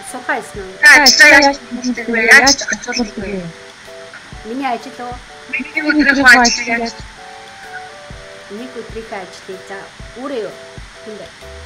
сухаа хийсэн үү? Яаж ачуулах вэ? Миний ажил уу? Миний өдрийнхөө ажил яаж? Нэг өдрийнхөө ажлыг за өөрөө юу? Хүндэ.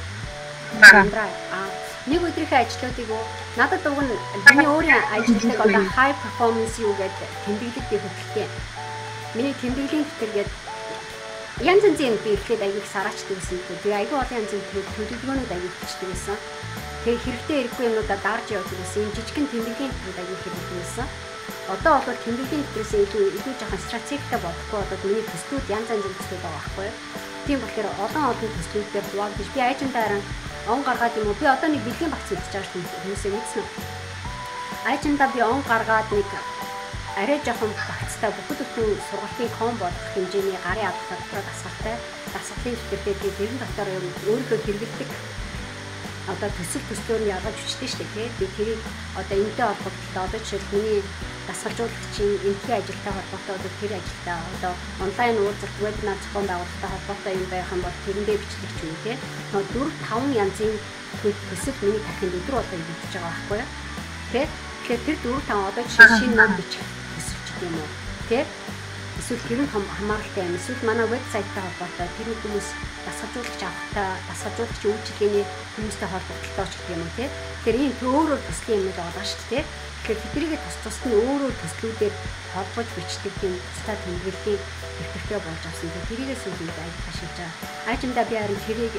Нэг өдрийнхөө ажлуудыг надад уг нь миний өөрийн ажилтдаг одоо high performance юу гэдэг тэмдэглэлт хөтөлтэй. Миний тэмдэглэлийн хөтөлгээд янз янзын би ирэхэд аяг сараачдаг гэсэн. Тэгээ аяг олон янзын төлөвлөгөөнүүд аяг бичдэг гэсэн. Тэгээ хэрэгтэй хэрэггүй юмудаа дарж явдаг гэсэн. Жижигхэн тэмдэглэлийн хөтөлд аяг хэрэгтэй байсан. Одоо бол тэмдэглэлийн хөтөлөөс илүү жоохон стратегтэй бодохгүй одоо миний төслүүд янз янзын төслүүд байгаа байхгүй юу? Тийм болохоор олон төслүүдээр хуваагдаж би айжмдаараа он гаргаад юм уу? Би одоо нэг бэлгийн багц үлдэж байгаа шүү дээ. Хүмүүсээ мэдсэн үү? Айжмдаа би он гаргаад нэг арай жоохон багцтай бүхэл бүтэн сургалтын ком болох хэмжээний гарын авах дотроо дасгалын зүтгэртэй би тэрэн дотор өөрийнхөө хэрэглэдэг одоо төслөөр нь ялгаж өчтэй шүү дээ. Би тэрийг одоо энэтэй холбогдолтой одоо жишээл миний дасгалжуулагчийн энэхийн ажилтай холбоотой одоо тэр ажилтай одоо онлайн уулзалт вебинар зохион байгуулалттай холбоотой юм байх юм бол тэрэндээ бичлэг ч юм те. Нөгөө 4-5 янзын төсөл миний тархинд өдөр болоо идэж байгаа байхгүй юу? Тэгэхээр тэр 4-5 одоо жишээ шинэ ном бичих юм уу тий эсвэл тэр нь хамааралтай юм эсвэл манай вебсайттай холбоотой тэр хүмүүс дасгалжуулагч үйлчилгээний хүмүүстэй холбогдолтой ч гэх юм уу тий тэр энэ өөрөөр төслийн юмнууд байгаа шүү дээ тэгэхээр тэднийг тус нь өөрөөр төслүүдээр холбож бичдэг юм тусдаа тэмдэглэлийн дэвтэртэй болж авсан тэрийгээ сүүлд ажил ашиглаж байгаа ажимдаа би харин тэрийг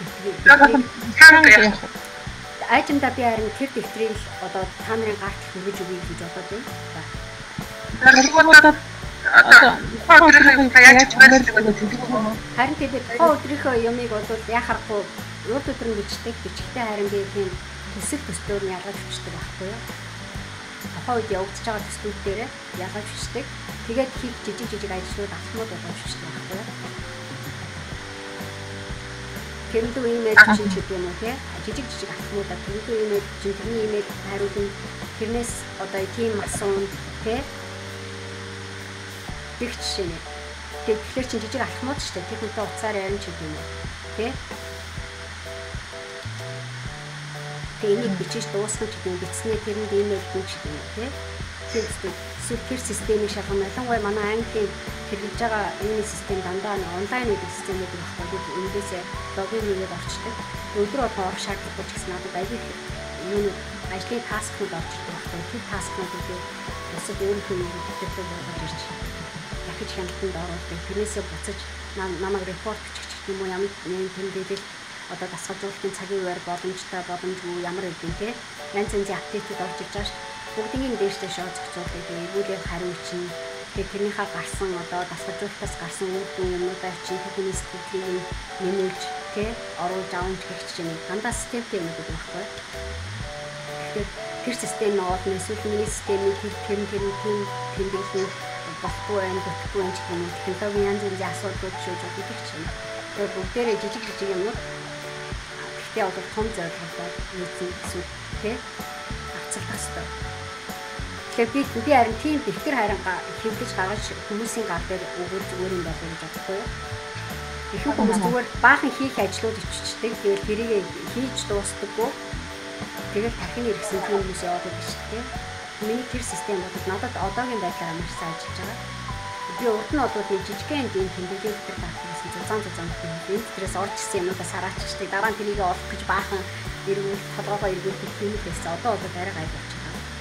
ажимдаа би харин тэр дэвтрийг одоо та нарын гарт хүргэж өгье гэж бодоод байна. Харин тэгээд тухайн өдрийнхөө юмыг бол яхахгүй урд өдөр нь бичгтээ харин би тийм төслөөр нь ялгаж бичдэг байхгүй юу? Тухайн үед явагдаж байгаа төслүүд дээр ялгаж бичдэг. Тэгээд хийх жижиг ажлууд автомат болгож бичдэг байхгүй юу? Тэрнээ имэйл чинь ч юм уу тий? Жижиг автоматар тэрнээ имэйл чинь тэрний имэйл хариулна. Тэрнээс одоо тийм асуун тий? Их жишээ нэ. Тэгэхээр чинь жижиг алхмууд шүү дээ. Техниктэй уцаар ярин ч юм уу. Тэ? Тэгээ энийг бичиж дуусгах ч юм бичснээр тэрэнд имэйл гүч юм тий. Тэр системийг шалгах ялангуяа манай английн хэрэгжиж байгаа энэ систем дандаа онлайн үйл системүүд байхгүй. Эндээсээ логин хийгээд орчдөг. Өдөр болгон орох шаардлагагүй ч гэсэн надад аяг юу ажлын таскнууд орчдөг байхгүй. Тэр таскнуудыг өсөд өөрийнхөө хэрэгтэйгээ болгож ирж дахиж хяналтанд оруулдаг. Тэрнээсээ буцаж намайг репорт бичих юм уу ямар тэмдэглэл одоо дасгалжуулалтын цагийн үеэр боломжгүй ямар үгүй те янз янзын апдейтүүд орж ирж байгаа шүү. Бүгдийн дээштэй шоу зохицуулдаг. Эвгүйгээр хариу чинь тэрнийхээ гарсан одоо дасгалжуулалтаас гарсан үр дүн юмудаа чинь техникийн сэтгэлийг нэмэлж те оруулж авч гэх чинь дандаа системтэй юм гэдэг байхгүй. Тэгэхээр тэр систем нь оол эсвэл миний системийн тэр тэмдэглэл болохгүй байх, бүтэхгүй байх гэх юм. Технологийн янз янзын асуудлууд шүүж өгдөг чинь. Тэгэхээр бүгдээрээ жижиг юмнууд гэхдээ одоо том зорилгоор нийцэн эсвэл тий авцалдах хэрэгтэй. Тэгэхээр би харин тийм бэлтгэр харин хэвлэж гаргаж хүмүүсийн гар дээр өгөх зүгээр юм болов уу гэж бодохгүй юу? Ихэнх хүмүүс зүгээр баахан хийх ажлууд иччихдэг. Тэгээд тэрийг хийж дуустдаггүй. Тэгээд тархины хэрэгсэн хүмүүс яваад байдаг шүү дээ. Миний тэр систем бол надад одоогийн байдлаар маш сайн ажиллаж байгаа. Би урд нь бол нэг жижигхэн энэ тэмдэглэлийн дэвтэр таахсан зузаан энэ стресс орж ирсэн юмудаа сараачдаг. Дараа нь тэрийг олох гэж баахан эргүүл толгоогоо эргүүлэх юм байсан. Одоо бол арай гай болж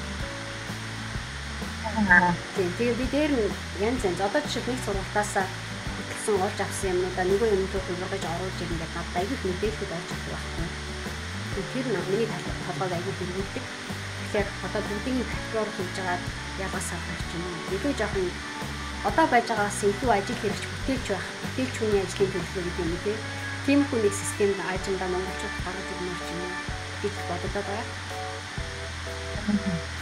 байгаа. Тэгээд би дээр нь янз одоо жишээ нэг сургалтаас хөтлсөн олж авсан юмудаа нөгөө юмнуудыг хургаж оруулж ирнэ гэдэг надад аяг мэдээлэлүүд орж ирдэг байхгүй. Тэр нь миний толгойг аяг эргүүлдэг. Тэгэхээр одоо бүгдийн категори хийж байгаа ягаас авах юм уу? Илүү жоохон одоо байж байгаагаас илүү ажил хэрэгч бүтээлч байх. Бүтээлч хүний ажлын төлөвлөгөө гэдэг юм үү? Тийм хүнийг систем ажиндаа монголчууд гаргаж ирмээр ч юм уу гэж боддог байгаа.